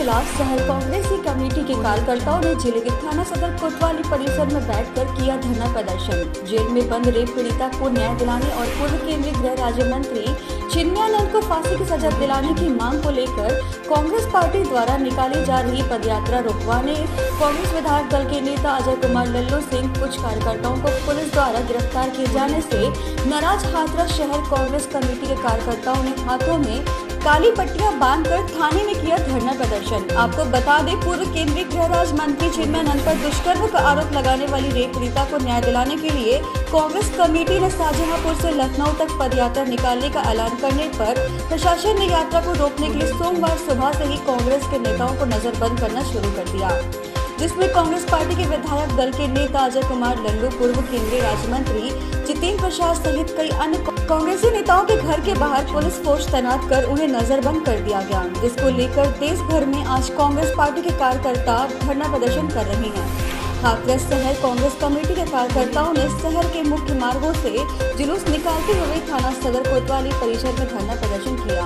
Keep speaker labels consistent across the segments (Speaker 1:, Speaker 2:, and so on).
Speaker 1: खिलाफ शहर कांग्रेस की कमेटी के कार्यकर्ताओं ने जिले के थाना सदर कोतवाली परिसर में बैठकर किया धरना प्रदर्शन। जेल में बंद रेप पीड़िता को न्याय दिलाने और पूर्व केंद्रीय गृह राज्य मंत्री चिन्मयानंद को फांसी की सजा दिलाने की मांग को लेकर कांग्रेस पार्टी द्वारा निकाली जा रही पदयात्रा रुकवाने कांग्रेस विधायक दल के नेता अजय कुमार लल्लू सिंह कुछ कार्यकर्ताओं को पुलिस द्वारा गिरफ्तार किए जाने से नाराज हाथरस शहर कांग्रेस कमेटी के कार्यकर्ताओं ने हाथों में काली पट्टियां बांधकर थाने में किया धरना प्रदर्शन। आपको बता दें, पूर्व केंद्रीय गृह राज्य मंत्री चिन्मयानंद पर दुष्कर्म का आरोप लगाने वाली रेप पीड़िता को न्याय दिलाने के लिए कांग्रेस कमेटी ने शाहजहांपुर से लखनऊ तक पदयात्रा निकालने का ऐलान करने पर प्रशासन ने यात्रा को रोकने के लिए सोमवार सुबह से ही कांग्रेस के नेताओं को नजरबंद करना शुरू कर दिया, जिसमें कांग्रेस पार्टी के विधायक दल के नेता अजय कुमार लल्लू, पूर्व केंद्रीय राज्य मंत्री जितेंद्र प्रसाद सहित कई अन्य कांग्रेसी नेताओं के घर के बाहर पुलिस फोर्स तैनात कर उन्हें नजरबंद कर दिया गया, जिसको लेकर देश भर में आज कांग्रेस पार्टी के कार्यकर्ता धरना प्रदर्शन कर रहे हैं। हाथरस शहर कांग्रेस कमेटी के कार्यकर्ताओं ने शहर के मुख्य मार्गों से जुलूस निकालते हुए थाना सदर कोतवाली परिसर में धरना प्रदर्शन किया।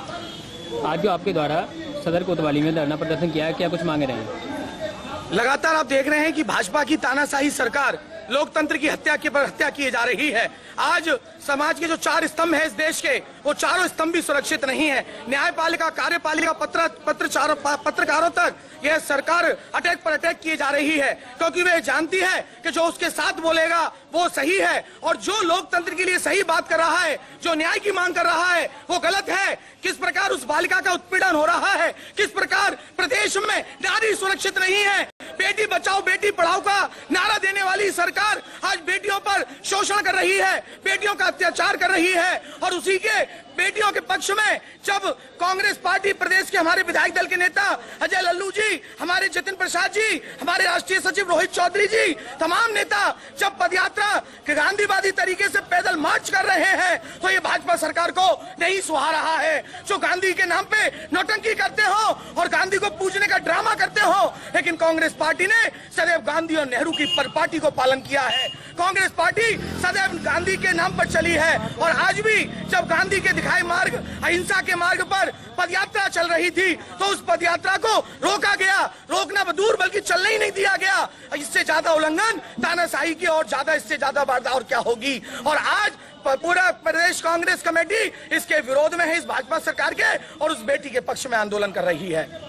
Speaker 2: आज जो आपके द्वारा सदर कोतवाली में धरना प्रदर्शन किया है, क्या कुछ मांग रहे हैं?
Speaker 3: लगातार आप देख रहे हैं कि भाजपा की तानाशाही सरकार लोकतंत्र की हत्या की जा रही है। आज समाज के जो 4 स्तंभ है इस देश के, वो चारों स्तंभ भी सुरक्षित नहीं है। न्यायपालिका, कार्यपालिका, पत्रकारों तक यह सरकार अटैक पर अटैक किए जा रही है, क्योंकि वे जानती है कि जो उसके साथ बोलेगा वो सही है और जो लोकतंत्र के लिए सही बात कर रहा है, जो न्याय की मांग कर रहा है, वो गलत है। किस प्रकार उस बालिका का उत्पीड़न हो रहा है, किस प्रकार प्रदेश में नारी सुरक्षित नहीं है। बेटी बचाओ बेटी पढ़ाओ का नारा देने वाली सरकार आज बेटियों पर शोषण कर रही है, बेटियों का अत्याचार कर रही है। और उसी के बेटियों के पक्ष में जब कांग्रेस पार्टी प्रदेश के हमारे विधायक दल के नेता अजय लल्लू जी, हमारे जितेंद्र प्रसाद जी, हमारे राष्ट्रीय सचिव रोहित चौधरी जी, तमाम नेता जब पदयात्रा गांधीवादी तरीके से पैदल मार्च कर रहे हैं, तो ये भाजपा सरकार को नहीं सुहा रहा है। जो गांधी के नाम पे नौटंकी करते हो और गांधी को पूजने का ड्रामा करते हो, लेकिन कांग्रेस पार्टी ने सदैव गांधी और नेहरू की पार्टी को पालन किया है। कांग्रेस पार्टी सदैव गांधी के नाम पर चली है और आज भी जब गांधी के दिखाए मार्ग, अहिंसा के मार्ग पर पदयात्रा चल रही थी, तो उस पदयात्रा को रोका गया। रोकना दूर बल्कि चलने ही नहीं दिया गया। इससे ज्यादा उल्लंघन तानाशाही की और ज्यादा, इससे ज्यादा वारदात और क्या होगी। और आज पूरा प्रदेश कांग्रेस कमेटी इसके विरोध में है, इस भाजपा सरकार के, और उस बेटी के पक्ष में आंदोलन कर रही है।